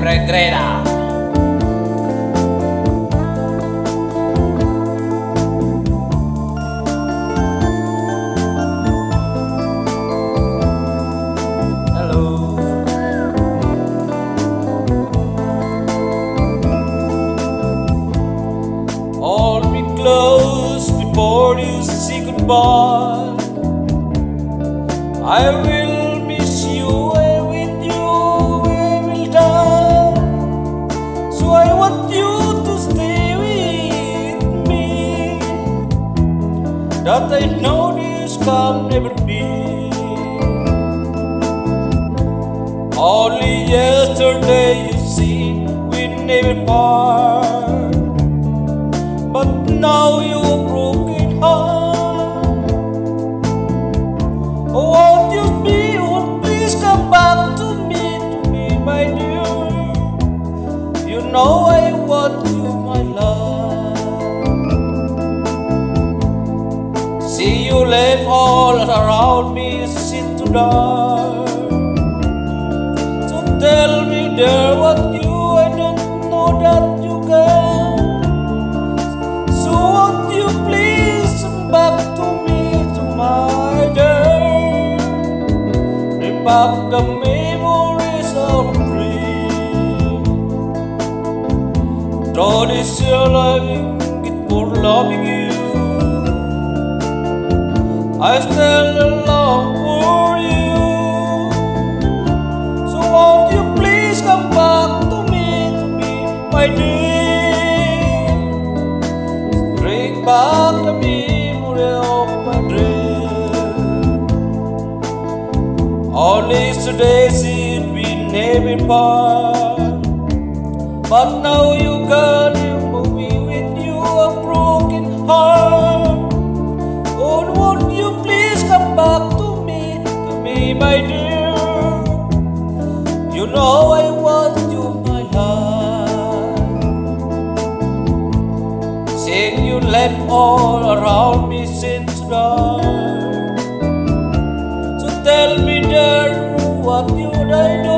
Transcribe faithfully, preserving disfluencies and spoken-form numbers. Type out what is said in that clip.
regreta. Hello. Hold me close before you say goodbye. I will miss you, and with you I will die. So I want you to stay with me, that I know this can never be. Only yesterday you see we never part, but now you are broken heart. Oh, won't you be, oh, please come back to me, to me, my dear. You know I want you, my love. See you left all around me, sit to dark. So tell me, dear, what you, I don't know that you can. So won't you please come back to me, to my dear. Bring back the memories of a dream. Though this year loving it for loving you, I still long for you. So won't you please come back to me, to me, my dear. Bring back the memory of my dream. Only yesterday's it we never part, but now you got remove me with you a broken heart. Oh, won't you please come back to me, to me, my dear. You know I want you, my love. Saying you left all around me since dark. So tell me, dear, what you I do.